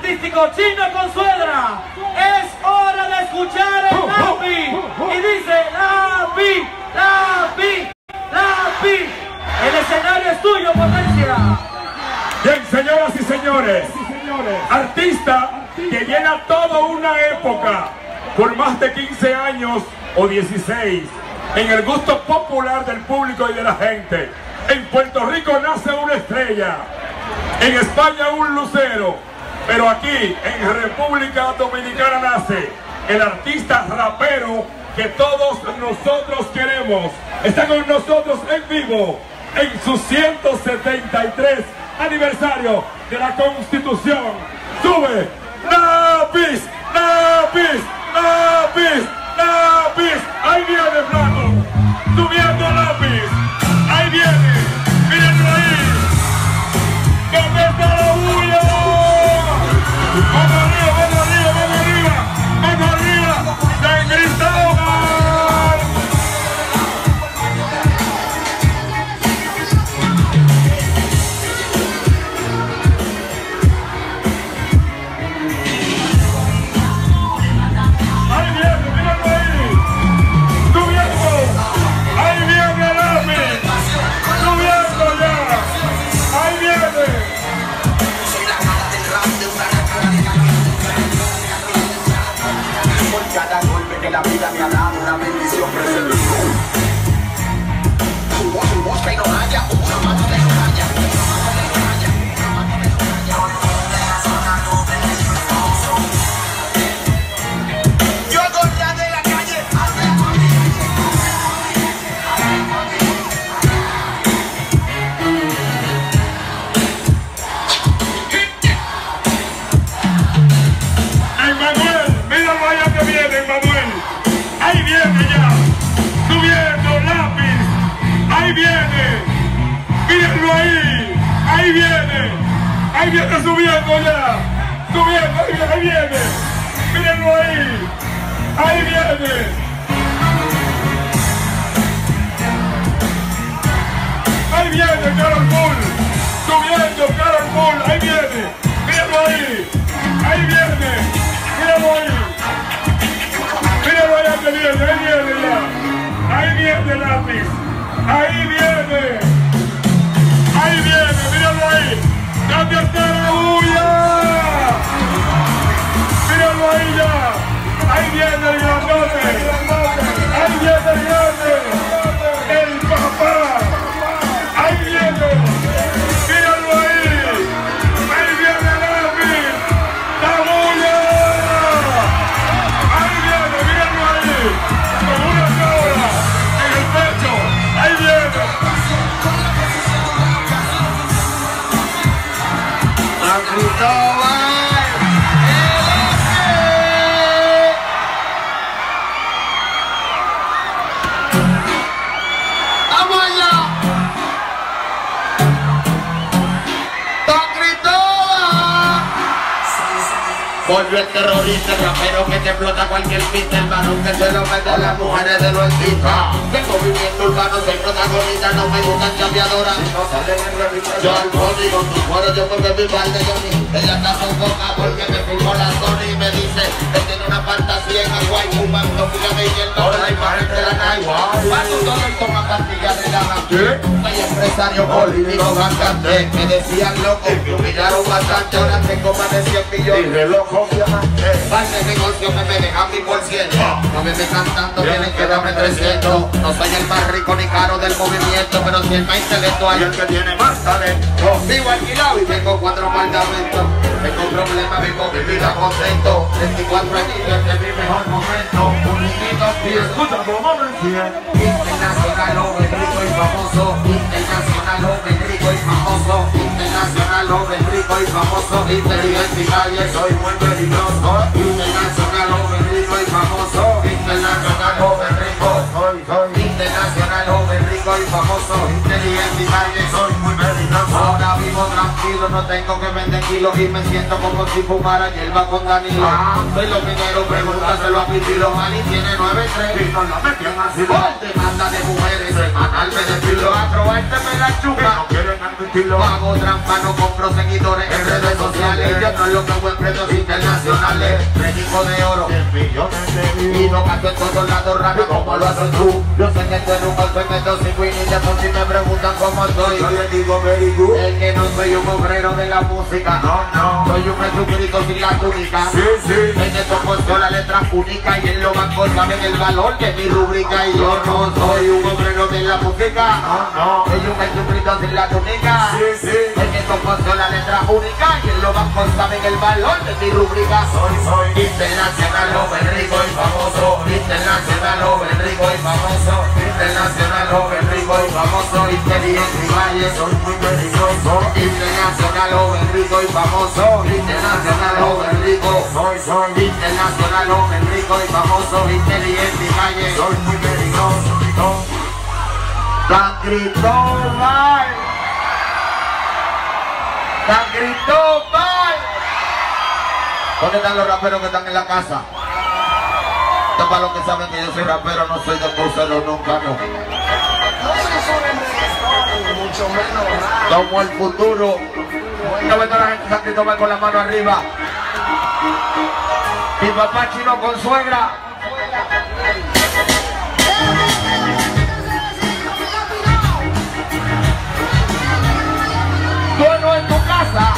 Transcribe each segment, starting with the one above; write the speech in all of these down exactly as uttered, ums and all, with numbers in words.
artístico Chino Consuegra. Es hora de escuchar el lápiz. Y dice lápiz, lápiz, lápiz. El escenario es tuyo, Potencia. Bien, señoras y señores, artista que llena toda una época por más de quince años o dieciséis en el gusto popular del público y de la gente. En Puerto Rico nace una estrella, en España un lucero, pero aquí en República Dominicana nace el artista rapero que todos nosotros queremos. Está con nosotros en vivo en su ciento setenta y tres aniversario de la Constitución. Sube, lápiz, lápiz, lápiz, lápiz. Ahí viene Flaco, subiendo lápiz. Ahí viene, mírenlo ahí. ¿Dónde está la bulla? Vamos arriba, vamos arriba, vamos arriba, vamos arriba. San Cristóbal. Cada golpe que la vida me ha dado, una bendición presente. Tu voz, tu voz que no haya, una mano de no haya. Yo corría de la calle. Emmanuel, míralo allá que viene, Emmanuel. Ahí viene ya, subiendo lápiz. Ahí viene, mírenlo ahí. Ahí viene, ahí viene subiendo ya. Subiendo, ahí viene, ahí viene. Mírenlo ahí. Ahí viene. Ahí viene Carol Bull. Subiendo Carol Bull. Ahí viene. Mírenlo ahí. Ahí viene. Míralo ahí. Míralo allá que viene. Ahí viene ya. Ahí viene lápiz. Ahí viene. Ahí viene. Míralo ahí. ¿Dónde está la bulla? Míralo ahí ya. Ahí viene el grandote. Ahí viene el grande. El papá. Ahí viene. Míralo ahí. Ahí viene lápiz. La bulla. Ahí viene. Míralo ahí. Con una cabra en el pecho. Ahí viene. San Cristóbal. ¡Vamos allá! ¡San Cristóbal! Volvió el terrorista, el rapero que te explota cualquier pista, el varón que se lo mete a las mujeres de los artistas. De movimiento urbano soy protagonista, no me gustan chapeadoras. Yo al body con tu cuero, yo porque mi par de Johnny. Ella está sofoca porque me firmó la Sony y me dice que tiene una fantasía en Hawaii, fumando fila de hielo, la imagen de la Naiwa. Paso todo el toma pastillas de la ¿qué? Soy empresario político cantante. Me decían loco, me humillaron bastante, ahora tengo más de cien millones. Y reloj obviamente. Parte de negocio que me dejan mi por ciento. No me dejan tanto, tienen que darme trescientos. No soy el más rico ni caro del movimiento, pero si el más intelectual y el que tiene más talento. Vivo alquilado y tengo cuatro apartamentos. Tengo problemas, vivo mi vida contento. veinticuatro años, este es mi mejor momento. Un niñito y escucha como me decía. Internacional, joven, rico y famoso. Internacional, joven, rico y famoso. Internacional, joven, rico y famoso. Inteligente y calle, soy muy peligroso. Internacional, joven, rico y famoso. Internacional, joven, rico. Soy, soy. Internacional, joven, rico y famoso. Inteligente y calle, soy muy peligroso. Ahora vivo tranquilo, no tengo que vender kilos y me siento como si fumara hierba con Danilo. Ah, soy los mineros, pregúntaselo a Pitilo. Mani tiene nueve tres y no la meten así. Por demanda de mujeres, semanal me desfilo. A probarte me la chupa, no quieren admitirlo. Hago trampa, no compro seguidores en redes sociales. sociales. Yo no lo que hago en premios internacionales. Predico de oro, y no canto en todos lados raro como lo haces tú. Yo sé que tú eres un golpe, me doy win y después si me preguntan cómo soy, yo les digo very good. Es que no soy un obrero de la música, no, no. Soy un Jesucristo sin la túnica. Sí, sí. En esto puesto la letra única y en lo bancos saben el valor de mi rúbrica. Y yo no soy un obrero de la música, no, no. Soy un Jesucristo sin la túnica. Sí, sí. En esto puesto la letra única y en lo bancos saben el valor de mi rúbrica. Soy, soy internacional, joven rico y famoso. Internacional, joven rico y famoso. Internacional, joven rico y famoso. Inteligente y valle, soy muy peligroso. Internacional, joven rico y famoso. Internacional, joven rico. Soy, soy. Internacional, joven rico y famoso. Inteligente y valle, soy muy peligroso. San Cristóbal. San Cristóbal. ¿Dónde están los raperos que están en la casa? Esto para los que saben que yo soy rapero, no soy de crucero, nunca no. Mucho menos. Como el futuro. Yo veo a la gente de San Cristóbal con la mano arriba. Mi papá chino con suegra. Duelo en tu casa.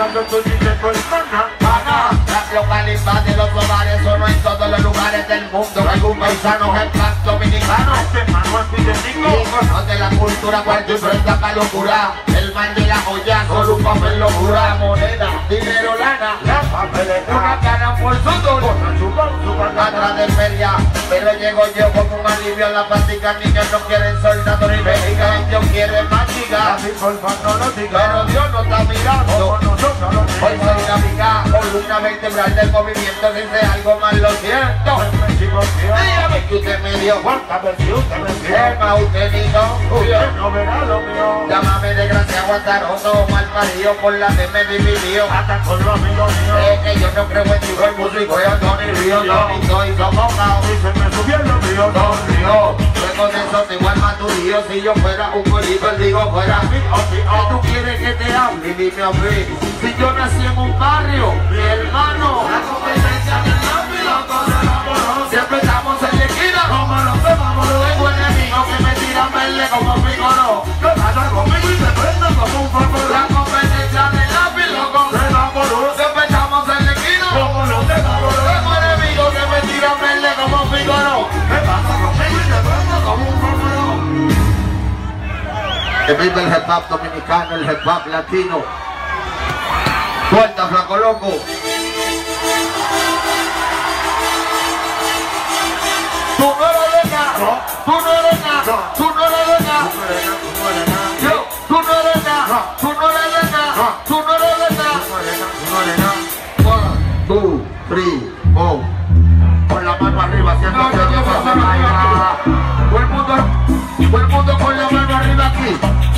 Las localidades de los hogares son en todos los lugares del mundo. Algún paisano en plan dominicano. Hijos de la cultura, cualquier prenda para locura. El man de la joya, con un papel locura. Moneda, dinero, lana, una cara por su duro. Atrás de feria, pero llego yo con un alivio en la práctica. Niños no quieren soldados ni mexicanos, ellos quieren machigar. Pero Dios no está mirando. Hoy soy una amiga, columna vertebral del movimiento. Dice algo mal, lo siento. Dígame que usted me dio. Tema usted ni no. Llámame desgraciado azaroso, mal parido por la que me dividió. Es que yo no creo en ti, soy músico y Antonio Río. No, ni soy sofocado. Don Río. Luego de eso te igual más tu lío. Si yo fuera un bolito, él digo fuera. ¿Qué tú quieres que te hable? Dime a mí. Si yo nací en un barrio, mi hermano. La competencia del lápiz, siempre estamos en la esquina. Como los demás, tengo enemigos que me tiran verde como pico, no. ¿Qué pasa conmigo y te prenden como un favor? La competencia del lápiz, loco. Siempre estamos en la esquina. Como los demás, tengo enemigos que me tiran verde como pico, no. ¿Qué pasa conmigo y te prenden como un favor? Que vive el hip hop dominicano, el hip hop latino. Suelta, flaco loco. Tú no eres nada, tú no eres nada, tú no eres nada. Yo, tú no eres nada, tú no eres nada, tú no eres nada. One, two, three, four. Con la mano arriba, haciendo no, no, no, no, todo el mundo, todo el mundo con la mano arriba aquí.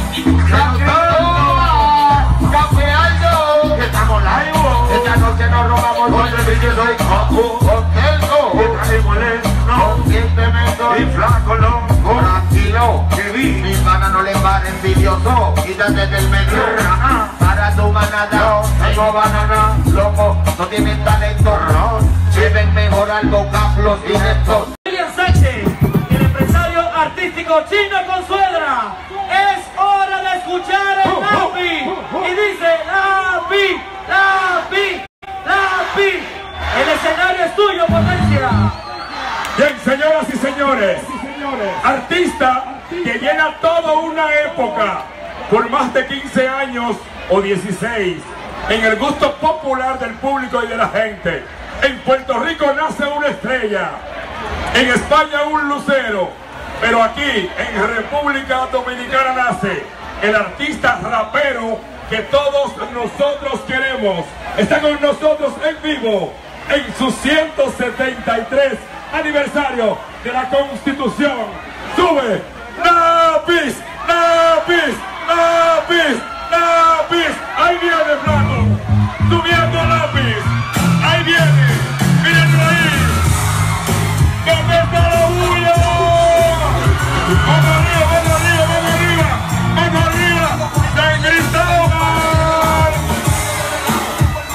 Estamos live. Esta noche nos robamos con el vídeo, soy Coco, contento. Y trajimos el conscientemente y flaco loco. Tranquilo, que vi. Mis manas no le van envidioso. Quítate del medio. Para tu manada, tengo banana. Loco, no tienen talento. Deben mejorar vocablos directos. William Sánchez, el empresario artístico Chino con suegra. Es hora de escuchar el lápiz. Y dice lápiz, lápiz, lápiz. El escenario es tuyo, Potencia. Bien, señoras y señores, artista que llena toda una época por más de quince años o dieciséis en el gusto popular del público y de la gente. En Puerto Rico nace una estrella, en España un lucero, pero aquí en República Dominicana nace el artista rapero que todos nosotros queremos. Está con nosotros en vivo en su ciento setenta y tres aniversario de la Constitución. Sube, lápiz, lápiz, lápiz, lápiz. Ahí viene Flaco, subiendo lápiz. Ahí viene, mírenlo ahí. ¿Dónde está la bulla? Vamos arriba, vamos arriba, vamos arriba, vamos arriba. San Cristóbal.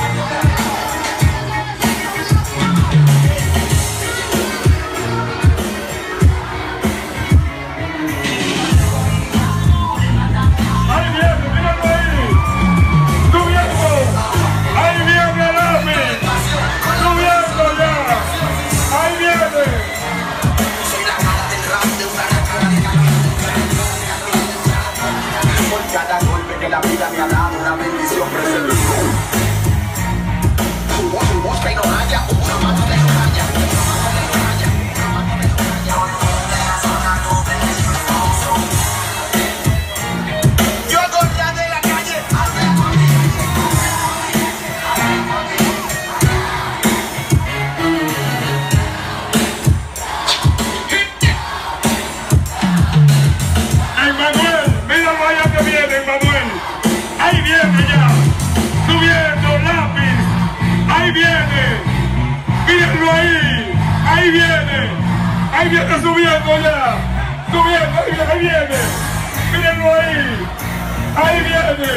viene subiendo ya. Subiendo, ahí viene, ahí viene. Mírenlo ahí. Ahí viene.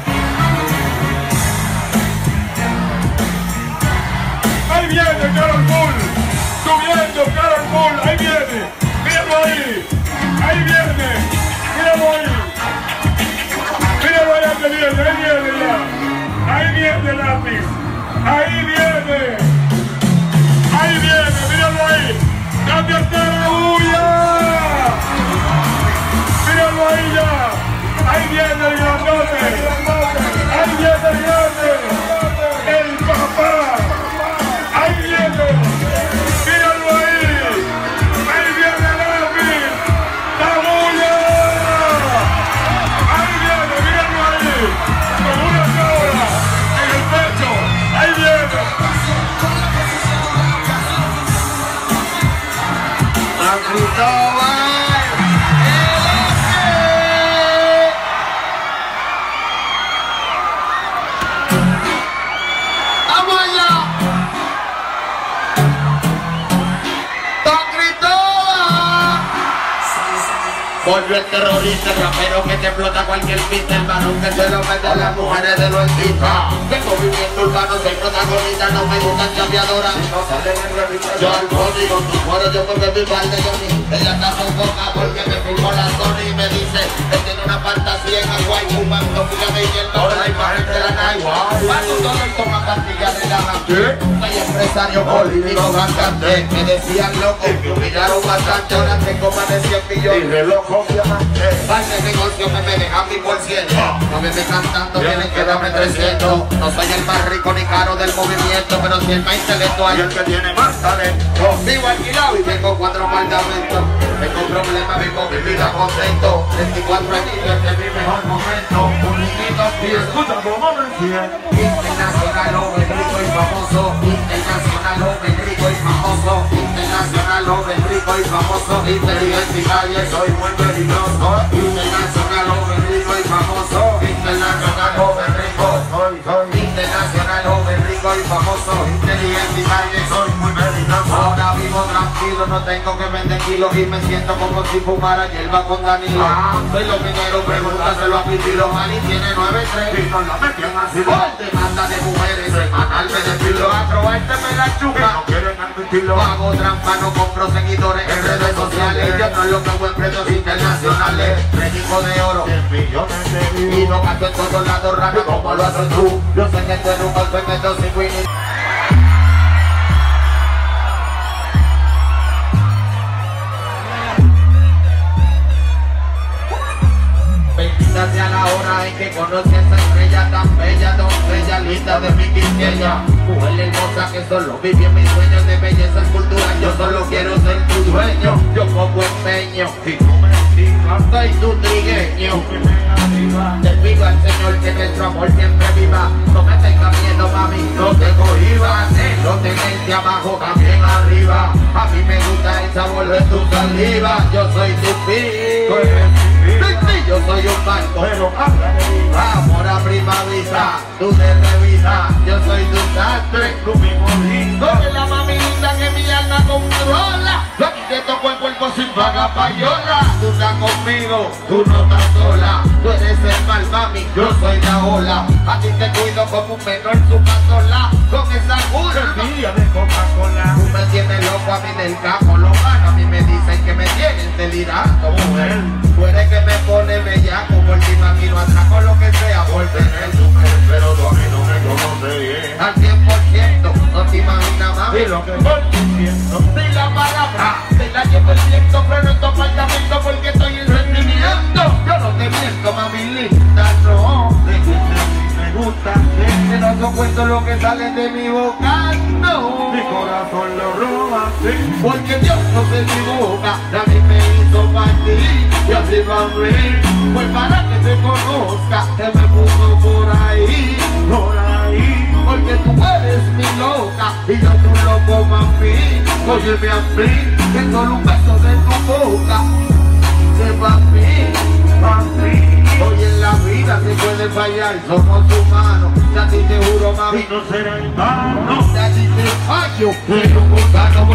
Ahí viene Karol Bull. Subiendo Karol Bull. Ahí viene. Mírenlo ahí. Ahí viene. Mírenlo ahí. Mírenlo allá que viene. Ahí viene ya. Ahí viene el lápiz. Ahí viene. Ahí viene. Mírenlo ahí. ¡Cambia la bulla! ¡Míralo ahí ya! ¡Ahí viene el grandote! ¡Ahí viene el grande! ¡El papá! ¡Ahí viene! ¡Míralo ahí! ¡Ahí viene el lápiz! ¡La bulla! ¡Ahí viene! ¡Míralo ahí! ¡Con una cabra en el pecho! ¡Ahí viene! Cristóbal, ¡vamos allá! ¡Don Cristóbal! Volvió el terrorista, el rapero que te explota cualquier pista, el varón que se lo mete a las mujeres de los artistas. De movimiento urbano soy protagonista, no me gustan chapeadoras, no salen en revista. Yo al código, tu cuero, yo porque mi par de Johnny. Ella está sofoca porque me filmó la Sony y me dice que tiene una fantasía en Hawái, fumando fila de hielo, la imagen de la Naiwa. Paso todo y toma pastillas relajantes. Soy empresario político cantante, me decían loco, me humillaron bastante, ahora tengo más de cien millones. Y reloj con diamante. Par de negocio me me dejan mi por ciento. No me estoy cantando, tienen que darme trescientos. No soy el más rico ni caro del movimiento, pero si el más intelectual y el que tiene más talento. Vivo alquilado y tengo cuatro apartamentos. Tengo problemas, vivo mi vida contento. veinticuatro años, este es mi mejor momento. Un niñito pie, escucha como me siento. Internacional, joven, rico y famoso. Internacional, joven, rico y famoso. Internacional, joven, rico y famoso. Inteligente y calle, soy muy peligroso. Internacional, joven, rico y famoso. Internacional, joven, rico, soy, soy. Internacional, joven, rico y famoso. Inteligente y calle, soy muy peligroso. Ahora vivo tranquilo, no tengo que vender kilos y me siento como si fumara hierba con Danilo. Soy los mineros, pregúntaselo a Pitilo. Mali tiene nueve tres y no lo metían así. Por demanda de mujeres, semanal me desfilo. A probarte me la chupa, no quieren admitirlo. Hago trampa, no compro seguidores en redes sociales. Yo no lo que hago en precios internacionales. México de oro, cien millones de views. Y no canto en todos lados rana como lo haces tú. Yo sé que tú eres un golpe que yo soy Winnie. Bendita sea la hora en que conocí a esa estrella tan bella, doncella linda de mi quinceaña. Mujer hermosa que solo vive en mis sueños de belleza escultural. Yo solo quiero ser tu dueño, yo pongo empeño. Si tú me digas, soy tu trigueño. Te pido al Señor que nuestro amor siempre viva. No me tengas miedo, mami, no te cohibas. No tenerte abajo, también arriba. A mí me gusta el sabor de tu saliva. Yo soy tu fin. Yo soy un barco, pero amor a prima vista, tú de revisa. Yo soy tu sastre, tú mismo lindo. Eres la mamita que mi alma controla. Yo aquí te toco el cuerpo sin pagar payola. Tú estás conmigo, tú no estás sola. Tú eres el mal, mami, yo soy la ola. A ti te cuido como un menor en su casola. Con esa curva de Coca-Cola. Tú me tienes loco a mí del capo, lo van. A mí me dicen que me tienen delirando, mujer. Tú eres que me pone bellaco, por ti me imagino atraco lo que sea por tener tu mujer. Pero tú a mí no me conoces bien. Al cien por ciento, no te imaginas, mami. Y lo que por ti siento. Di la palabra, te la llevo el viento, pero en tu apartamento porque estoy en rendimiento. Yo no te miento, mami linda, no. Me gusta, que no te cuento lo que sale de mi boca, no. Mi corazón lo roba, sí. Porque Dios no se equivoca, nadie me hizo para ti. Y así va a mí, pues para que te conozca, que me puso por ahí, por ahí. Porque tú eres mi loca, y yo tu loco, mami. Óyeme a mí, que solo un beso de tu boca, que pa' mí, pa' mí. Hoy en la vida se puede fallar, somos humanos. Ya te juro, mami, no será en vano. Ya te fallo, pero un gano, voy para donde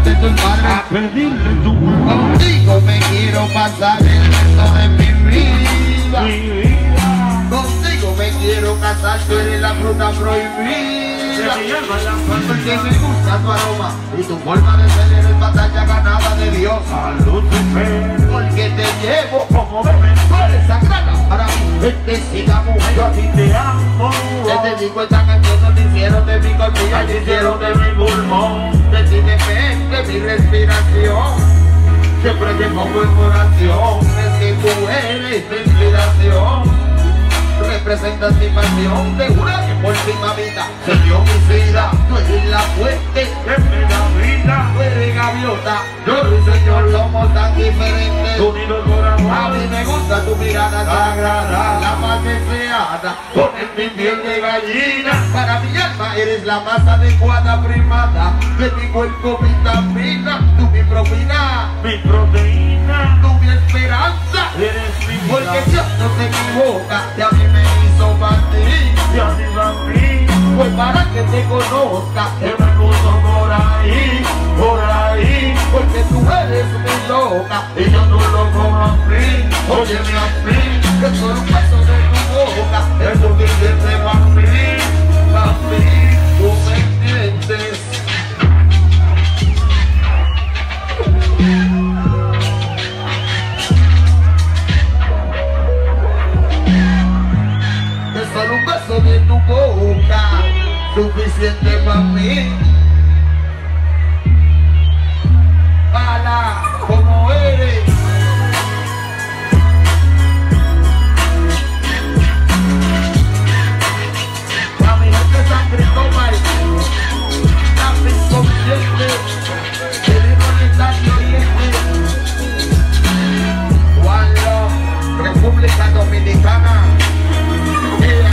de tus padres, a pedirle tu contigo me quiero pasar el resto de mi vida. mi vida. Contigo me quiero casar, tú eres la fruta prohibida. Porque me gusta tu aroma y tu forma de ser, eres batalla ganada de Dios. A Lucifer, Porque te llevo como bebé, tú eres sagrada para mí. Bendecida mujer, yo a ti te amo. te dedico esta canción, no te hicieron de mi colmilla, te hicieron de mi pulmón. De ti depende mi respiración, siempre te pongo en oración. Es que tú eres mi inspiración, representas mi pasión. Te juro que por ti, mamita, se dio mi vida. Tú eres la fuente Que me da vida, tú eres gaviota, yo soy señor, somos tan diferentes. unidos por amor. A mí me gusta tu mirada sagrada, la más deseada, pones mi piel de gallina. Para mi alma eres la más adecuada, primada, de mi cuerpo vitamina. Tú mi propiedad, Mi proteína, tú mi esperanza. eres mi vida. Porque Dios no se equivoca, y a mí me hizo partir. Y arriba a mí, Pues para que te conozca, que me puso por ahí, por ahí. porque tú eres mi loca. Y yo no lo como a mí, óyeme a mí. Que solo un paso de tu boca Es suficiente para mí, para mí, tú me entiendes. Que solo un beso de tu boca suficiente para mí. Para como eres. La mujer de San Cristóbal, la inconsciente, el ironizario oriente. One Love, República Dominicana. Yeah.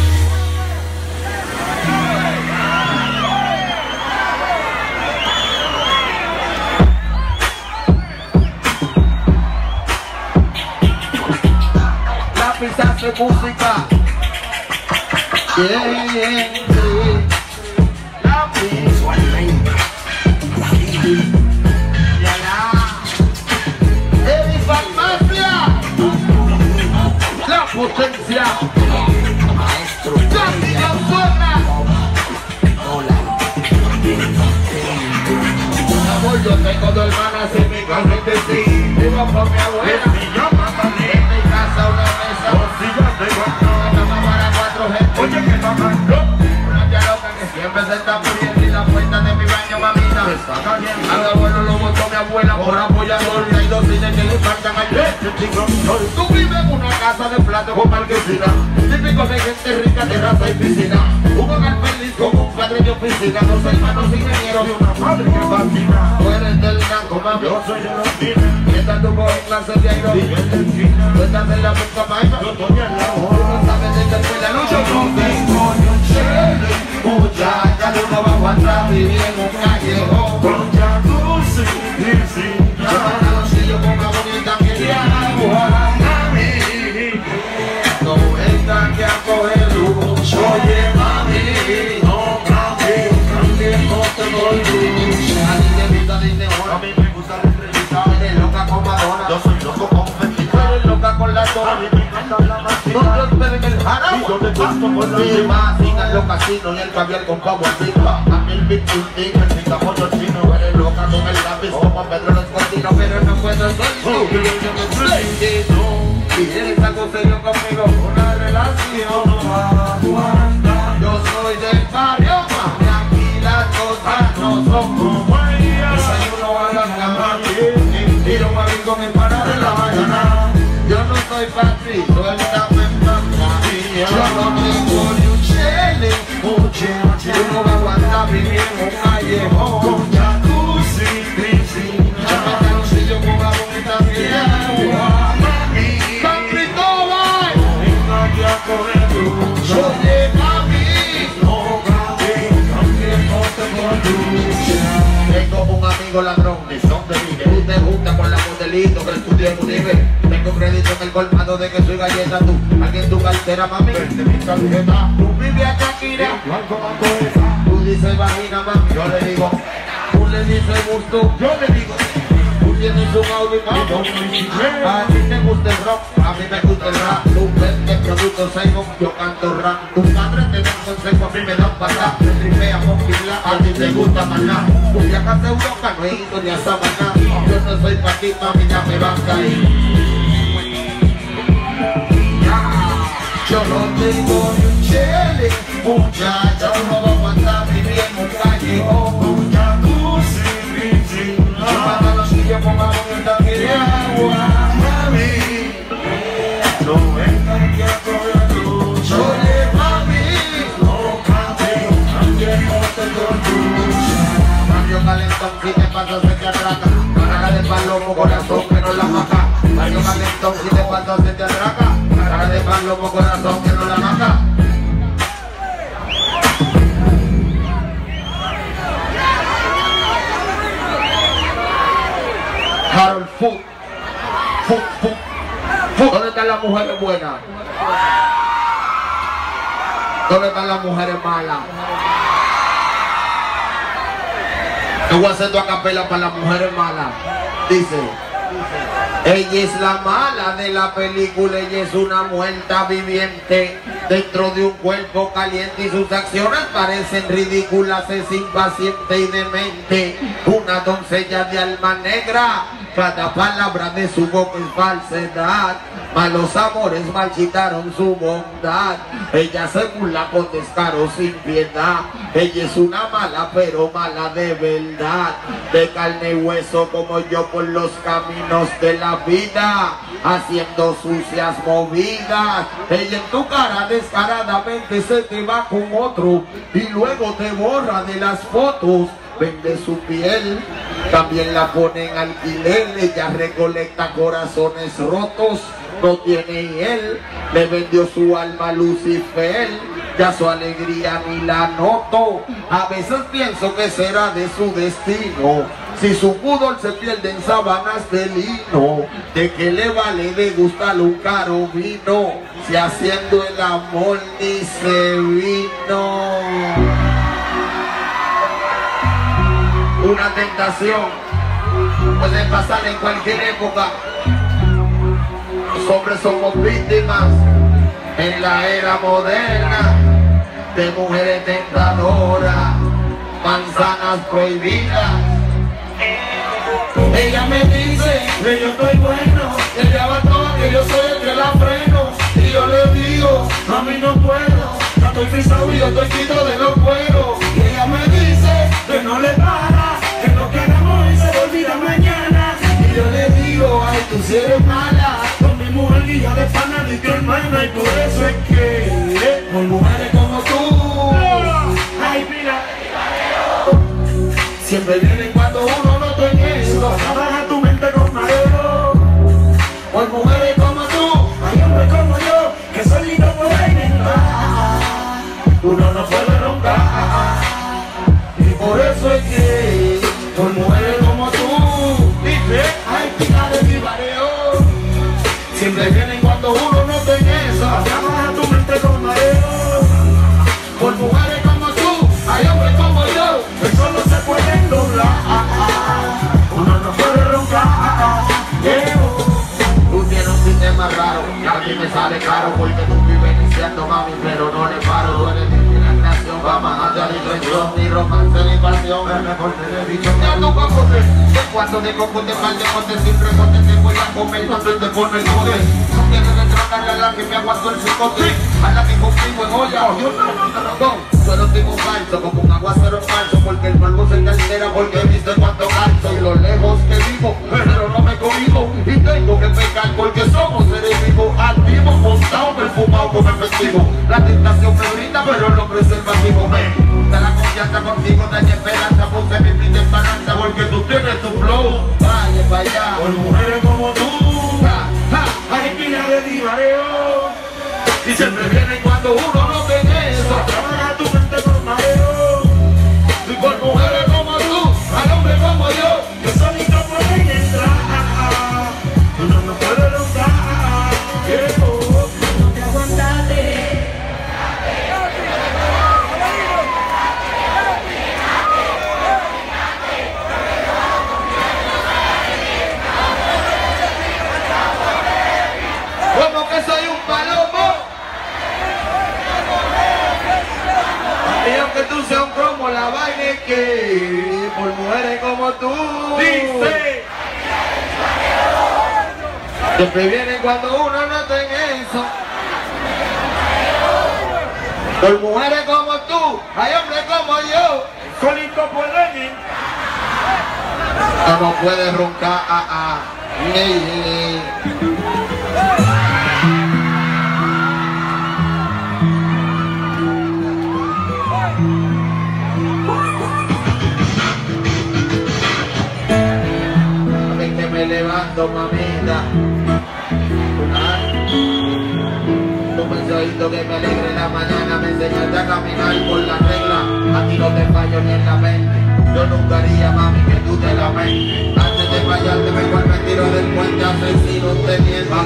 Lápiz hace música. Yeah, yeah, yeah. Lápiz. Ya, ya. Eddie Farmacia. La potencia. Casi no suena. Amor, yo tengo dos hermanas en mi casa de sí. Vivo con mi abuela. mi llama también. En mi casa una mesa. Sillas de guardó. Una cama para cuatro gente. Oye, que mamando, Una tía loca que siempre se está muriendo y la puerta de mi baño, mamita. está caliente. A mi abuelo lo votó mi abuela por apoyador. Y hay dos cines que le faltan al Este chico soy Tú vives en una casa de plato con marquesina, típico de gente rica, terraza y piscina. Un hogar feliz con un padre de oficina, dos hermanos ingenieros y una madre que fascina. Tú eres del blanco, mami. Yo soy de los fines, Mientras tú coges clases de y aire, el de China. tú estás en la misma vaina. Yo estoy en la Tú hora. no sabes de qué fue la lucha. Yo no tengo ni un chile, muchacha, yo no bajo atrás, viví en un callejón. Con jacuzzi y piscina. Yo con una bonita que te agua. Mami, No vengan que a coger lucho. Oye, mami, no mami, también no te doy lucha. A ti te gusta Disney a World. mí me gusta la estrellita. Eres loca con Madonna. Yo soy loco con Tú felicidad. eres loca con la A zona. mí me encanta la máquina. Nosotros beben el Y yo jarabe. te gasto por la Y vida. más, sigan los casinos y el caviar con pavo al pico. A mí el Big Big el picapollo chino. Tú eres loca con el lápiz como Pedro los Cortinos, pero no puedo ser tú. Si eres algo serio conmigo, una relación no va a aguantar. Yo soy del barrio, mami, aquí las cosas no son como ellas. Desayuno a la cama, tiro un amigo en para de la mañana. Yo no soy patri, suéltame mamá. Yo no tengo ni un chile, un chile. Yo no voy a aguantar vivir en un callejón. Con jacuzzi y piscina. Yo me calcillo con la bonita agua. San Cristóbal, Venga aquí a coger lucha. oye mami, No mami, también no te conduce. tengo un amigo ladrón, ni son de mí. Tú te juntas con la modelito que estudia en Unive. Tengo crédito en el colmado de que soy galleta. Tú, alguien tu cartera, mami. Vende mi tarjeta. Tú vives a Shakira. Igual como esa. Tú dices vagina, mami. Yo le digo, tú le dices gusto, yo le digo, tú tienes un Audi, a ti te gusta el rock, a mí me gusta el rap. Tú vendes productos Saigon, yo canto rap. Tus padres te dan consejos, a mí me dan patada. Me tripea con pila, a ti te gusta maná. Tú viajas a Europa, no he ido ni a Samaná. Yo no soy pa' ti, mami, ya me vas a ir. Yo no tengo ni un chele, muchacha, no vamos a estar viviendo en calle o un jacuzzi. Yo para los sitios pongamos un tanque de agua, mami. No vengan que corra tu chole, mami. No cambio, cambio, no te tortucha. Mario Calentón, si te pasas se te atraca. Cara de palomo, corazón que no la maca. Mario Calentón, si te pasas se te atraca. Cara de palomo, corazón que no la maca. Harold Food, Food, Food, Food. ¿Dónde están las mujeres buenas? ¿Dónde están las mujeres malas? Yo voy a hacer tu acapela para las mujeres malas. Dice, ella es la mala de la película, ella es una muerta viviente dentro de un cuerpo caliente y sus acciones parecen ridículas, es impaciente y demente, una doncella de alma negra, cada palabra de su boca es falsedad, malos amores marchitaron su bondad, ella se burla con descaro sin piedad, ella es una mala pero mala de verdad, de carne y hueso como yo por los caminos de la vida, haciendo sucias movidas, ella en tu cara descaradamente se te va con otro y luego te borra de las fotos, vende su piel, también la pone en alquiler, ella recolecta corazones rotos, no tiene y él, le vendió su alma a Lucifer, ya su alegría ni la noto, a veces pienso que será de su destino, si su pudor se pierde en sábanas de lino, ¿de qué le vale degustar un caro vino, si haciendo el amor ni se vino? Una tentación puede pasar en cualquier época. Los hombres somos víctimas en la era moderna de mujeres tentadoras, manzanas prohibidas. Ella me dice que yo estoy bueno, ella va toda que yo soy el que la freno. Y yo le digo, a mí no puedo, no estoy frisado y yo estoy quito de los cueros. Y ella me dice que no le para, que lo que hagamos hoy se olvida mañana. Y yo le digo, ay, tú si eres mala, con mi mujer y ya de pana ni que hermana. Y por eso es que, con mujeres como tú, ay, mira, siempre vienen cuando uno no está en eso. Trabaja tu mente con mareo. Por mujeres como tú, hay hombres como yo, que solito pueden entrar. Uno no puede roncar. Y por eso es que, por mujeres como tú, dice, hay pila de mi mareo. Siempre vienen cuando uno no está en eso. Trabaja tu mente con mareo. Por mujeres como tú, hay hombres como yo, que solo se pueden doblar. Uno no puede roncar. Tú tienes un sistema raro, y a mí me sale caro, porque tú vives iniciando, mami, pero no le paro. Tú eres mi inspiración, va más allá de diversión, ni romance ni pasión, es mejor te he dicho. Ya tú conoces, de cuando de coco te mal de corte, siempre corte te voy a comer cuando te pone el poder. No quieres retrocarle a la que me aguantó el psicote, a la que contigo en olla, yo no, no, no, no. Yo no tengo falso, como un aguacero falso, porque el polvo se altera, porque viste cuánto alto y lo lejos que vivo, pero no me cohibo, y tengo que pecar porque somos seres vivos, activos, montados, perfumados como efectivo. La tentación me brinda, pero lo preservativo me da la confianza contigo, da esperanza, puse mi vida en balanza, porque tú tienes tu flow, vaya para allá. Por mujeres como tú, ja, ja, hay pila de divareo, y siempre vienen cuando uno no tiene eso. Trabaja tu mente con mareo. Y por mujeres como tú, al hombre como yo, que solito pueden entrar. Uno no puede lograr. No te aguantaste. como la vaina que por mujeres como tú. Dice. Siempre vienen cuando uno no está en eso. Por mujeres como tú, hay hombres como yo. Solito por Lenin. No, no puedes roncar, ah, ah. Yeah, yeah. A ver que me levanto, mamita. Ah. Tu mensajito que me alegre la mañana, me enseñaste a caminar por la regla. A ti no te fallo ni en la mente. Yo nunca haría, mami, que tú te lamentes. Antes de fallarte me vuelve el tiro del puente asesino teniendo.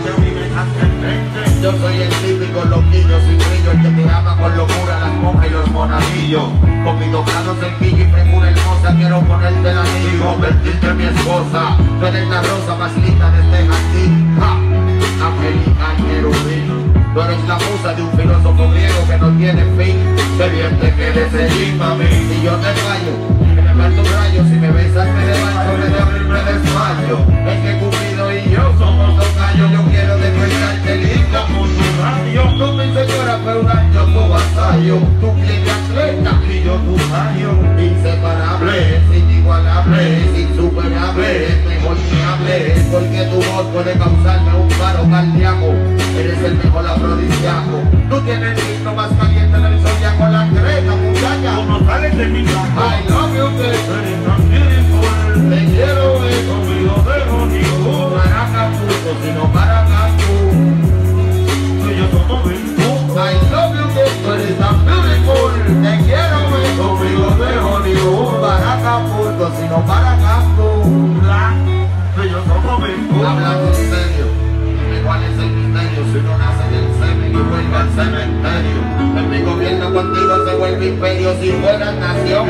Yo soy el típico loquillo sin brillo, el que te ama con locura las monjas y los monaguillos. Con mi tocado sencillo y frescura hermosa quiero ponerte el anillo, convertirte en mi esposa. Tú eres la rosa más linda de este jardín. Angelical querubín. Tú eres la musa de un filósofo griego que no tiene fin. Qué bien te quedes allí, mami. Si yo te fallo, que me falta un rayo. Si me besas me levanto, me de abrir me desmayo. Es que Cupido y yo somos dos gallos. Yo quiero despertarte linda como tu radio. Tú mi señora, pero un año tu vasallo. Tu piel de atleta y yo tu rayo. Inseparable, inigualable, insuperable. Mejor que hables, porque tu voz puede causarme un paro cardíaco. Eres el mejor afrodisíaco. Tú tienes el signo más caliente del zodiaco, la creta, muchacha. Tú no sales de mi casa. I love you, girl. Eres tan beautiful. Te quiero ver Conmigo dejo ni uno. para Acapulco, sino para Cancún. Tú y yo somos mismos. I love you, girl. Tú eres tan beautiful. Te quiero ver conmigo dejo ni uno para Acapulco, sino para Cancún. Tú y yo somos mismos. Hablando en serio, dime cuál es el misterio. Si uno nace del semen y vuelve al cementerio. En mi gobierno contigo se vuelve imperio. Si fueras nación,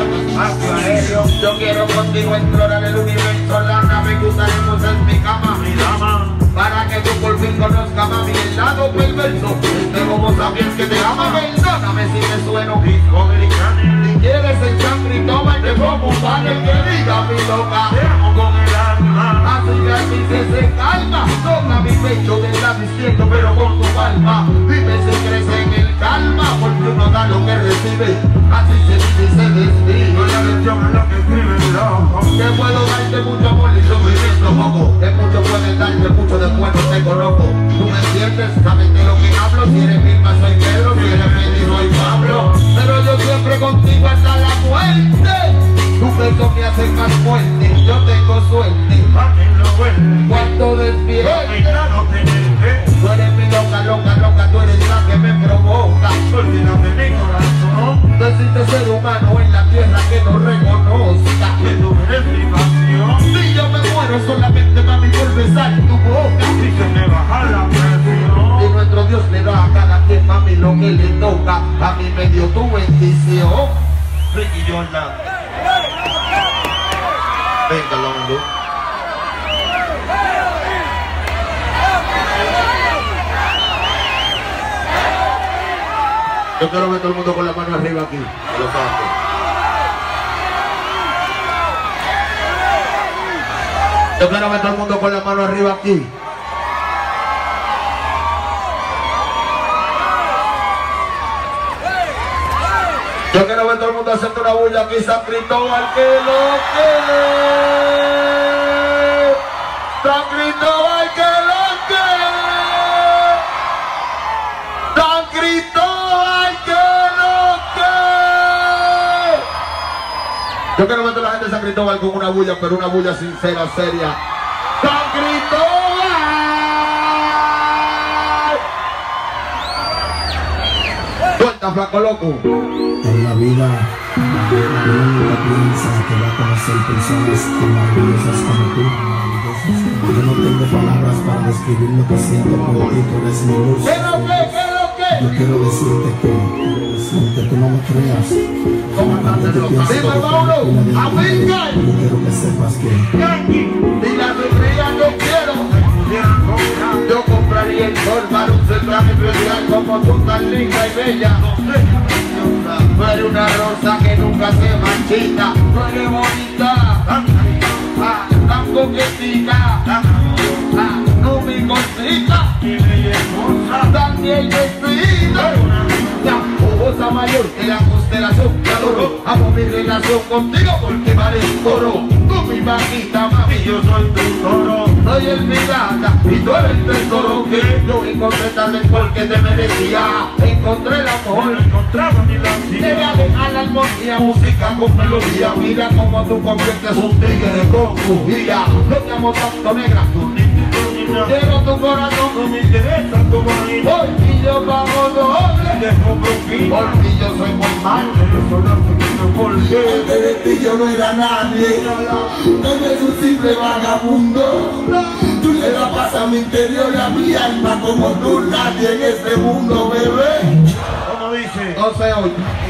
aéreo. Yo quiero contigo explorar el universo. La nave que usaremos en mi cama, Mi dama. para que tú por fin conozcas, mami, el lado perverso. Este como sabies que te ama, perdóname si me sueno. Discovery Channel. Si quieres el Chandrito, te pongo un panel que diga mi loca. Te amo con el alma. Así que así se, se calma. Toca mi pecho del lado izquierdo, pero con tu palma. Dime si crece en el calma, porque uno da lo que recibe. Así se dice y se describe. La lección es lo que escribe mi loco. Que puedo darte mucho amor y sufrimiento poco. Que mucho puedes darte, mucho después no te conozco. Tú me entiendes, sabes de lo que hablo. Si eres Vilma soy Pedro, si eres Medi soy Pablo. Pero yo siempre contigo hasta la muerte. Tu beso me hace más fuerte, yo tengo suerte. Pa' que lo vuelve. Cuando despiertes, Claro, tenerte. tú eres mi loca, loca, loca, tú eres la que me provoca. Olvídate de mi corazón. No existe ser humano en la tierra que no reconozca Que tú eres mi pasión. si yo me muero solamente, mami, por besar tu boca. Si se me baja la presión. Y nuestro Dios le da a cada quien, mami, lo que le toca. A mí me dio tu bendición. Ricky Jordan. Venga, Londo. Yo quiero ver todo el mundo con la mano arriba aquí. Los ojos. Yo quiero ver todo el mundo con la mano arriba aquí. Yo quiero ver todo el mundo haciendo una bulla aquí, San Cristóbal, que lo que San Cristóbal, que lo que San Cristóbal, que lo que Yo quiero ver a toda la gente de San Cristóbal con una bulla, pero una bulla sincera, seria. San Cristóbal. Suelta, flaco loco. En la vida, uno nunca piensa que va a conocer personas tan maravillosas como tú, maravillosas. Yo no tengo palabras para describir lo que siento por ti, tú eres mi luz. ¿Qué lo que? ¿Qué lo que? Yo quiero decirte que, aunque tú no me creas, aunque tú pienses que Dime, tú Paulo, no tienes América. yo quiero que sepas que Y la sufría yo quiero. Yo compraría el sol para un central especial como tú tan linda y bella. Tú eres una rosa que nunca nunca se marchita. Tú eres bonita, ah, tan coquetica, ah, no mi cosita, tan bien vestida. La cosa mayor que la constelación que adoro. Amo mi relación contigo porque parezco oro. Tú mi vaquita, mami, yo soy tu toro. Soy el pirata y tú eres el tesoro que yo encontré tal vez porque te merecía. Encontré el amor, encontraba mi lancía. Te a la armonía, música con melodía. Mira cómo tú conviertes un tigre con bujía. No te amo tanto, negra, tú quiero tu corazón, no me interesa tu marido. Hoy y yo pago doble, por ti yo soy muy malo. Porque de ti yo no era nadie, no eres un simple vagabundo. Tú le la pasas a mi interior y a mi alma como tú nadie en este mundo, bebé. ¿Cómo dice? No se oye.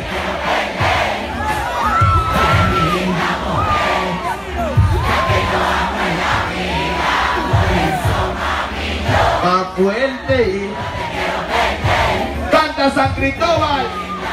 Más fuerte. Canta San Cristóbal.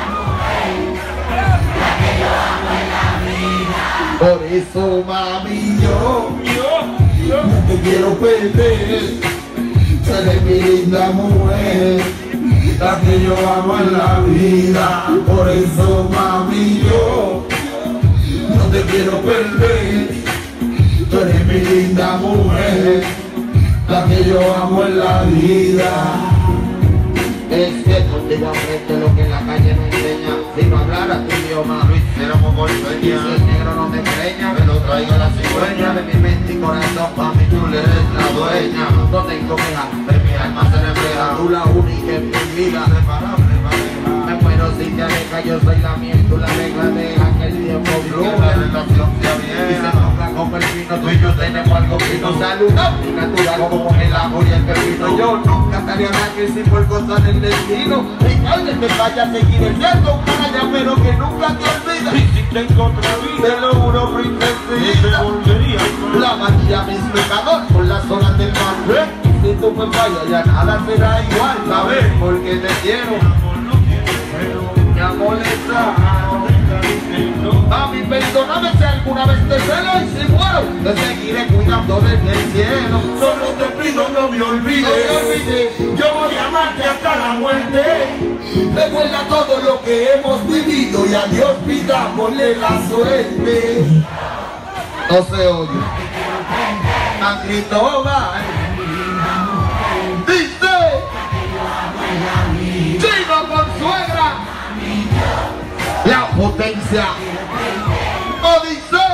Por eso, mami, yo, yo no te quiero perder. Tú eres mi linda mujer, la que yo amo en la vida. Por eso, mami, yo no te quiero perder. Tú eres mi linda mujer, la que yo amo en la vida. Es que contigo aprende lo que en la calle no enseña. Si no hablara tu idioma, lo hiciéramos por sueña. Si el negro no te preña, me lo traigo a la cigüeña. De mi mente y corazón, pa' mí tú le eres la dueña. No tengo queja, de mi alma se refleja. Tú la única en mi vida. Me muero si te aleja, yo soy la miel. Tú la regla de aquel tiempo blue. La relación sea bien. Y se toca como el vino, tú y yo tenemos algo que nos saluda. Y natural como el amor y el pepino. Yo nunca estaría que si por cosas del destino. Y que te vaya a seguir el viento, canalla, pero que nunca te olvida. Y si te encontraría, Te lo juro, princesita, te volvería. la magia mis pecador por las zonas del mar. Si tú me fallas ya nada será igual, ¿sabes? Porque te quiero, me molesta. Mami, perdóname si alguna vez te celo y si muero, te seguiré cuidando desde el cielo. Solo te pido no me No olvides. te olvides, Yo voy a amarte hasta la muerte. recuerda todo lo que hemos vivido y a Dios pidámosle la suerte. No se oye. San Cristóbal dice Chino con suegra, la potencia. O dice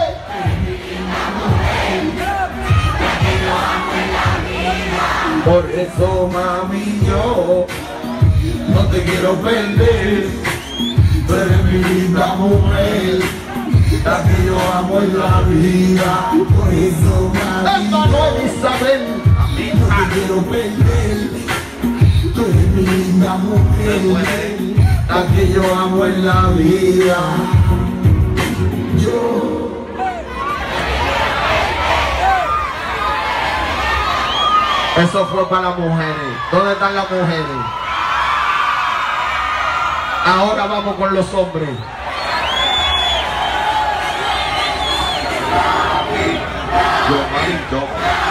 por eso, mami, yo no te quiero perder. Tú eres mi linda mujer, la que yo amo en la vida. Por eso, mami, esta no es Isabel, no te quiero perder. Tú eres mi linda mujer, la que yo amo en la vida. Yo eso fue para las mujeres. ¿Dónde están las mujeres? Ahora vamos con los hombres. Yo, marito.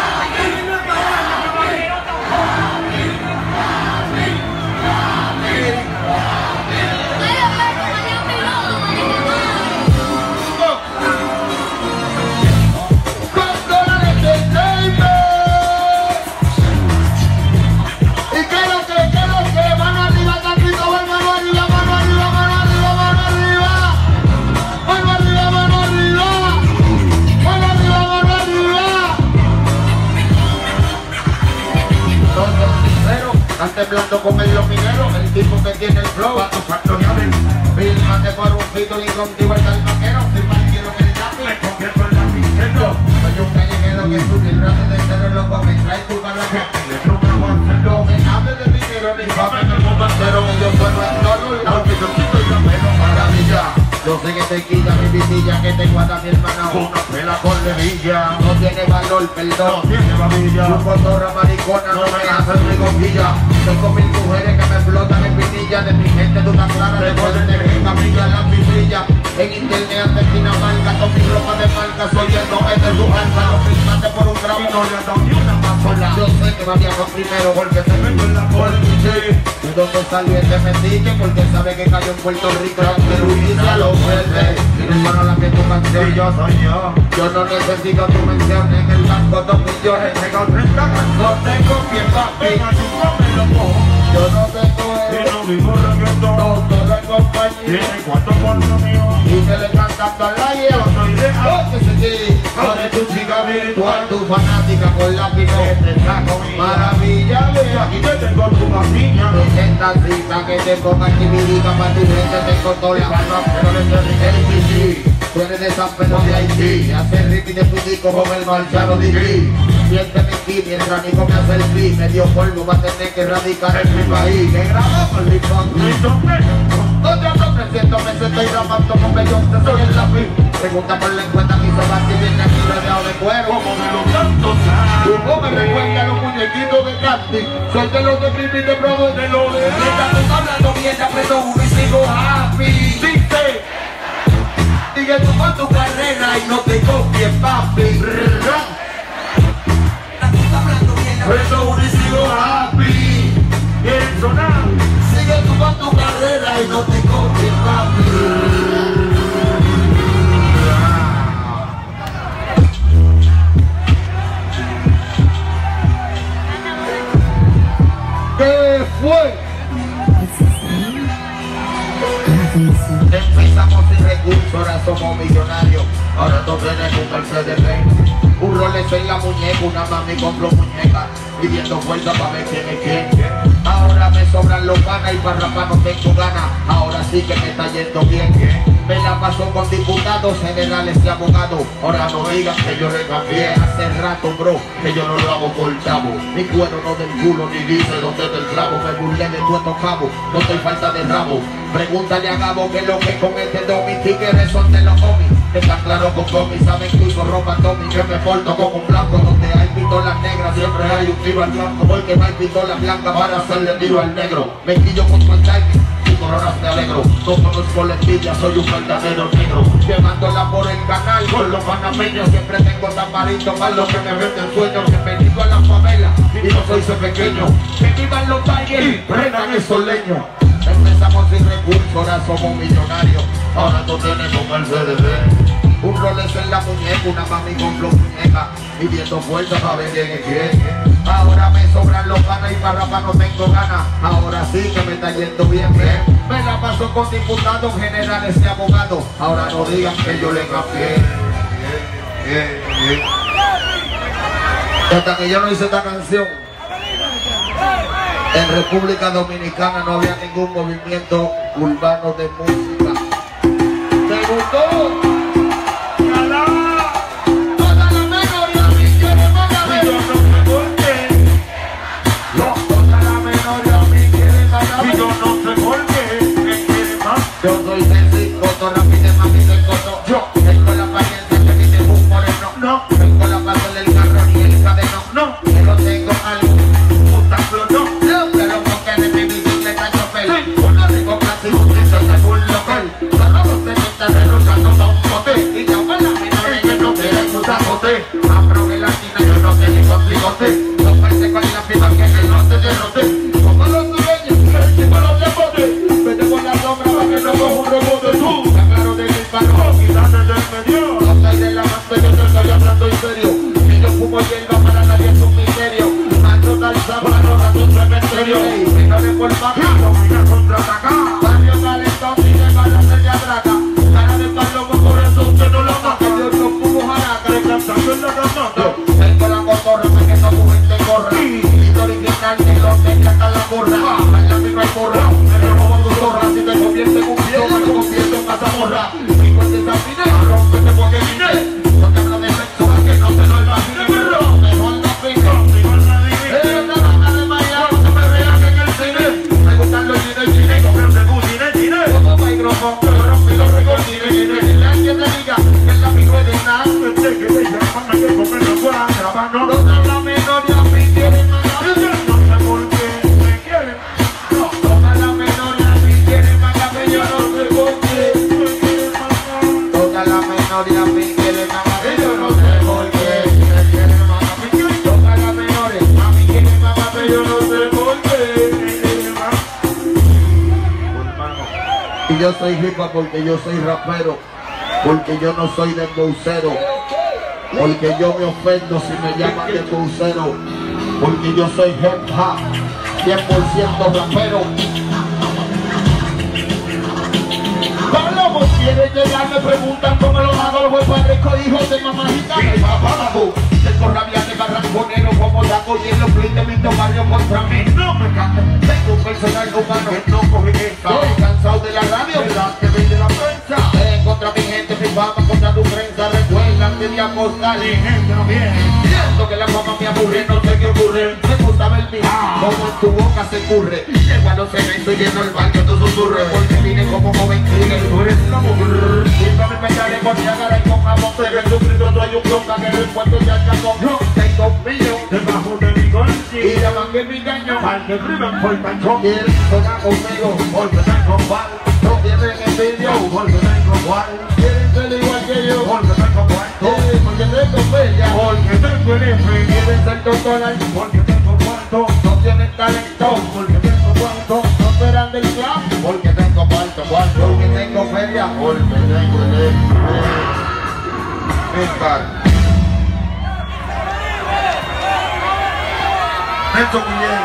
Están temblando con el minero, el tipo que tiene el flow. Fírmate por un fito y contigo está el vaquero. Firma quiero que le llame, me convierto en lapicero. Soy un callejero que sube el brazo del cerro loco, me trae tu calaje. No me hables de dinero ni pape en el mundo entero, que yo sueno en todo, aunque yo soy la menos maravilla. Yo sé que te quita mi visilla, que te guarda mi hermana una pela con levilla. No tiene valor, perdón, no tiene babilla. Tu cotorra maricona no me hace rigopilla. Tengo mil mujeres que me explotan en pinilla. De mi gente tú estás clara, de poder de mi camilla la pinilla. En internet ante Dinamarca, con mi ropa de marca, soy el nombre de tu alma. Lo filmaste por un gramo y no le has dado ni una más sola. Yo sé que va viajar primero porque se metió en la policía. ¿De dónde salió este metiche? Porque sabe que cayó en Puerto Rico. Que Luis a lo vuelve. Y no para la que tu canción. Y yo soy yo. Yo no necesito tu mención. En el banco dos millones. Tengo treinta no tengo pie papi. Yo no tengo el. Y no vivo reggaetón. No, todo en compañía. Tiene cuatro por lo mío. Y que le cantando al aire. Yo soy de porque se sí. Ahora tu chica virtual. Tu fanática con la pinete. Maravilla, ve. Aquí te tengo tu vacina. Esta cita que te ponga actividad para tu gente. Tengo toda la barba. Pero le estoy el tú eres de San Pedro de Haití. Hacer rip y de tu disco con el marchado de Gris. Siénteme aquí mientras Nico me hace el beat. Me dio polvo, va a tener que erradicar el mi país. Que graba con el otra nombre, siento me estoy grabando con Beyoncé, soy el lápiz. Pregunta por la encuesta, mi sobrante viene aquí rodeado de cuero. Como de los tantos años. ¿Cómo me recuerda los muñequitos de Candy? Soy de los de Pipi de Brother, de los de mientras tú estás hablando mierda, pero uno y sigo happy. Dice, sigue tú con tu carrera y no te copies, papi. Pero uno y sigo happy. ¿Quieres sonar? Sigue tú con tu carrera y no te copies, papi. ¿Qué fue? Empezamos sin recursos, ahora somos millonarios. Ahora tú tienes un Mercedes Benz, un Rolex en la muñeca, una mami compró muñeca, pidiendo fuerza para ver quién es quién. Ahora me sobran los ganas y para rapar no tengo ganas. Ahora sí que me está yendo bien. Me la paso con diputados, generales y abogados. Ahora no digan que yo le cambié hace rato, bro, que yo no lo hago por chavo. Mi cuero no del culo ni dice dónde está el clavo. Me burlé de tu cabos, no estoy falta de rabo. Pregúntale a Gabo que lo que con este dos mis tigres son de los homies. Están claros con comis, saben que uso ropa Tommy. Yo me porto como un blanco, donde hay pistolas negras siempre hay un tiro al blanco. Porque no hay pistolas blancas para hacerle tiro al negro. Me quillo con tu timing, tu corona me alegro. No conozco la envidia, soy un verdadero negro. Llevándola por el canal con los panameños. Siempre tengo tamarito para los que me venden sueños. Bienvenido a la favela y no soy ese pequeño. Que vivan los Tigers y prendan esos leños. Empezamos sin recursos, ahora somos millonarios. Ahora tú tienes un Mercedes Benz, un Rolex en la muñeca, una mami con los muñecas, pidiendo fuerza para ver quién es quién. Ahora me sobran los ganas y para rapar no tengo ganas. Ahora sí que me está yendo bien, bien. Me la paso con diputados, generales y abogados. Ahora no digan que yo le cambié. Hasta que yo no hice esta canción, en República Dominicana no había ningún movimiento urbano de música. ¿Te gustó? Toda la memoria a mí quiere más a ver. Yo no sé por qué. Toda la memoria a mí quiere más a ver. Yo no sé por qué. ¿Qué quiere más? Yo soy sencillo, coto, rápido, mami, de coto. Yo tengo la paciencia que dice un moreno. No. Tengo la paz del carro ni el cadeno. No. Que lo tengo algo. Puta flor, no. Uno rico clásico que se hace un local. Bajamos de esta derrotando a un bote. Y llama a la menor que no quiere mucha bote. Abro que la china yo no sé ni complicote. No parece con la pipa que en el norte derrote. Como los sureños, el tipo los deporte. Vete por la sombra para que no coja un rebote. Tú, está claro de mi paro, quizás desde el medio. No soy de la más pero yo estoy hablando en serio. Si yo fumo hierba para nadie es un misterio. Macho tal sábado, rato un cementerio. Y no le por baja. Contraataca, barrio calentón y de balas se le atraca. Cara de palo por eso usted no lo mata. Dios no pudo jaraca, descansando en la ramata. Tengo la cotorra, me quedo con gente corra. Y original que lo tenga hasta la borra. Baila mi no hay borra, me robo tu zorra. Si te convierte en un viejo, me convierto en mazamorra. Y cuando desafine, rompete porque vine. No te hablo de sexo, que no te lo imagine. Mejor no pico, mejor no adivine. Eh, la rana de Miami, no me vean en el cine. Me gustan los chinos. Como micrófono, yo rompí los recordines. Y la que te diga que es la pico de nada. Pensé que te llaman a que comer los guanas grabando. Toda la memoria me quieren más a ver. No sé por qué me quieren. Toda la memoria me quieren más a ver. Yo no sé por qué me quieren más soy ripa porque yo soy rapero, porque yo no soy dembocero, porque yo me ofendo si me llaman dembocero, porque yo soy hip hop, cien por ciento rapero. Palomo quiere llegar, me preguntan cómo lo hago, los buen rico hijos de mamá gitana y papá babu. Tengo rabia de barranconero como Daco y en los clientes de mi barrio contra mí. No me cambio, tengo un personal humano que no coge esta. Estoy cansado de la radio, ¿verdad? Que vende la prensa. Ven contra mi gente, mi fama, contra tu prensa. Recuerdan que mi apostar y gente no viene. Siento que la fama me aburre, no sé qué ocurre. Me gusta ver mi como en tu boca se curre. Llego a los eventos y lleno el baño, tú susurres. Porque vine como joven tigre, tú eres una mujer. Siempre me sale con Niagara y con jamón. De Jesucristo no hay un bloque que en el puerto ya sacó. No tengo pillo debajo de mi coche. Y llaman que mi caño al que privan por panchón. Quieren sonar conmigo porque tengo cual. No tienen envidia porque tengo cual. Quieren ser igual que yo porque tengo cual. Porque tengo bella porque tengo el F. Quieren ser doctoral porque tengo cuarto. No tienen talento porque tengo cuarto. No esperan del club porque tengo cuarto. Cuarto porque tengo feria porque tengo el F. Esto muy bien.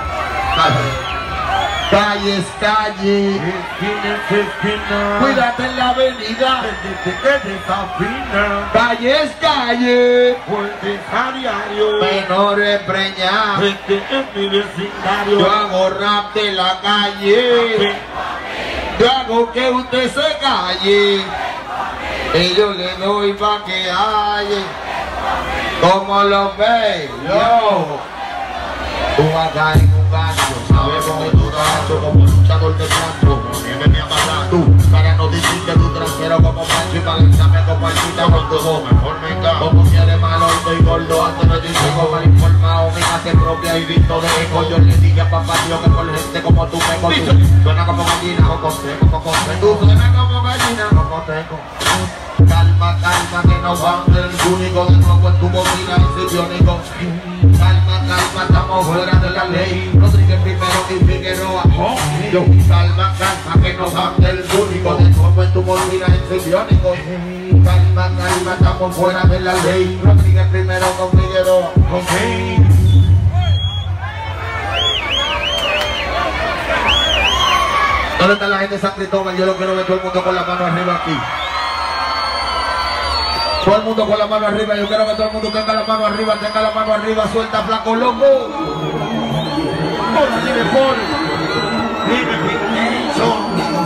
Calle es calle, esquina es esquina. Cuídate en la avenida, que desafina. Calle es calle, fuentes a diario. Menores preñados, gente en mi vecindario. Yo hago rap de la calle. Yo hago que usted se calle. Y yo le doy pa' que haya. Como lo ve, yo. Tú vas a caer en un gancho, sabemos que tú trabajas como luchador de plancho. Nieve mi amarra, tú, para no decir que tú trasero como macho y para lanzarme como artista con tu voz. Mejor me cago, como quieres malo, estoy gordo, antes me dicen como mal informado, mi hace propia y visto de eco. Yo le dije a papá Dios que por gente como tú me conoces. Suena como gallina, coco seco, coco seco. Tú suena como gallina, coco seco. Calma, calma, que no van del único de nuevo en tu bocina insidiónico. Calma, calma, estamos fuera de la ley. Rodríguez primero y Figueroa. Yo, calma, calma, que no van del único de nuevo en tu bocina insidiónico. Calma, calma, estamos fuera de la ley. Rodríguez primero con Figueroa. Okay. ¿Dónde está la gente de San Cristóbal? Yo lo quiero ver todo el mundo con la mano arriba aquí. Todo el mundo con la mano arriba, yo quiero que todo el mundo tenga la mano arriba, tenga la mano arriba, suelta flaco loco. Hola, dime por. Dime Pincho.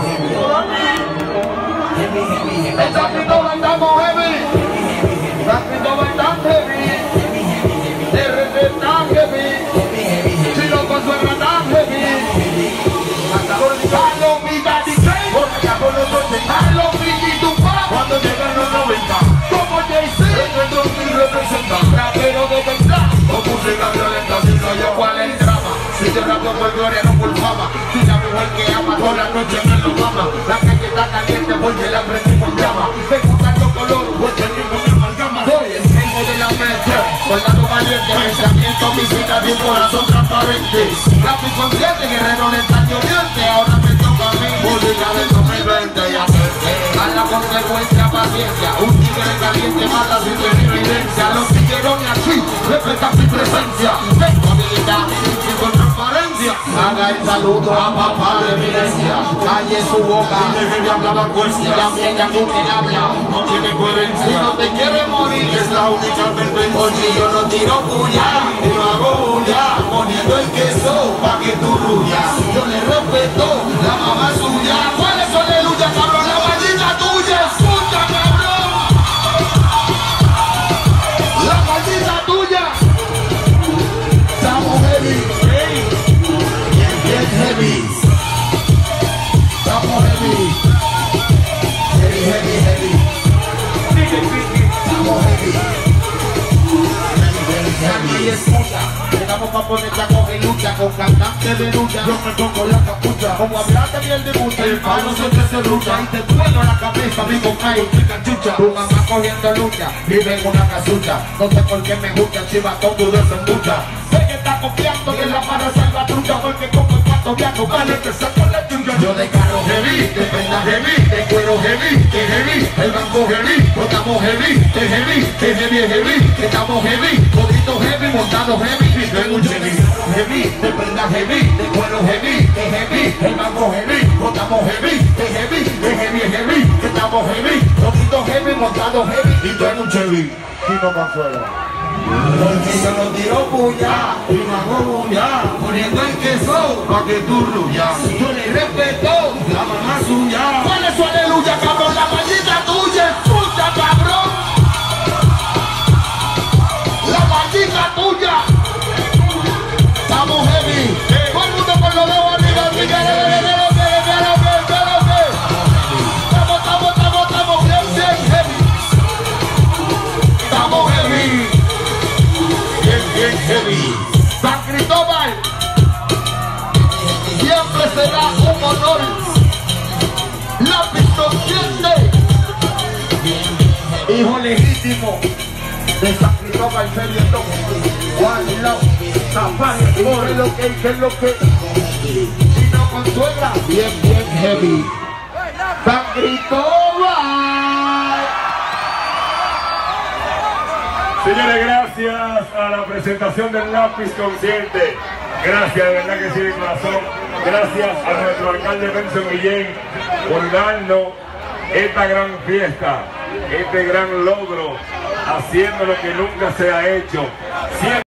En San Cristóbal estamos heavy. San Cristóbal está heavy. R C está heavy. Chino con su hermana está heavy. Carlos Migati, porque acá con nosotros Carlos Migati, tu pa. Cuando llegan los noventa. En el dos mil representa rapero de verdad, con música violenta, si no yo cuál es el drama. Si yo rapo por gloria, no por fama. Si la mujer que ama toda la noche me lo mama. La calle está caliente porque la prendimos llama. Me gustan los colores, porque el ritmo me amalgama. Soy el ritmo de la mente, soldado valiente, pensamiento, visita de un corazón transparente. Rápido y consciente, guerrero lentaño diente. Ahora me toca a mí, música del dos mil veinte. Y a la consecuencia, paciencia. Un tigre caliente mata sin tener evidencia. Los tiguerones aquí respetan mi presencia. Tengo habilidad y con transparencia. Haga el saludo a papá de evidencia. Calle su boca y deje de hablar la cuesta. Y también ya con quien habla no tiene coherencia. Si no te quiere morir es la única advertencia. Porque yo no tiro puya y no hago bulla, poniendo el queso pa' que tú ruyas. Yo le respeto la mamá suya. ¿Cuáles son aleluya, cabrón? La maldita tuya. Escucha, cabrón. La maldita tuya. Estamos heavy. Bien, bien heavy. Estamos heavy. Heavy, heavy, heavy. Estamos heavy. Heavy, escucha. Llegamos pa' ponerte a coger lucha con cantantes de lucha. Yo me pongo la capucha. Como hablaste bien de mucha, el palo siempre se lucha. Y te duelo la cabeza, mi compadre, y cachucha. Tu mamá cogiendo lucha, vive en una casucha. No sé por qué me gusta, chivatón, tú desembucha. Sé que está confiando que la para salva trucha. Porque como el cuarto viajo, vale, que saco la tuya. Yo de carro heavy, de prenda heavy, de cuero heavy, que heavy, el banco heavy, estamos heavy, que heavy, que heavy, heavy, que estamos heavy, todito heavy, montado heavy, yo en un Chevy, heavy, de prenda heavy, de cuero heavy, que heavy, el banco heavy, estamos heavy, que heavy, que heavy, heavy, que estamos heavy, todito heavy, montado heavy, y yo en un Chevy, Kino Consuelo. Porque yo lo tiro puya y me hago bulla, poniendo el queso pa' que tú ruyas. Yo le respeto la mamá suya. ¿Cuál es su aleluya, cabrón? La maldita tuya, escucha, cabrón. La maldita tuya. Estamos heavy. Todo el mundo con los dedos arriba, arriba, arriba. Estamos, estamos, estamos, estamos bien, bien heavy. Estamos heavy. Bien, bien heavy. San Cristóbal siempre será un honor. Lápiz consciente, hijo legítimo de San Cristóbal Ferietón. Juan Lau, Zapari, ¿qué es lo que? ¿Qué es lo que? Chino Consuela, bien, bien heavy. San Cristóbal. Señores, gracias a la presentación del Lápiz Consciente. Gracias, de verdad que sí, de corazón. Gracias a nuestro alcalde Benson Guillén por darnos esta gran fiesta, este gran logro, haciendo lo que nunca se ha hecho. Siempre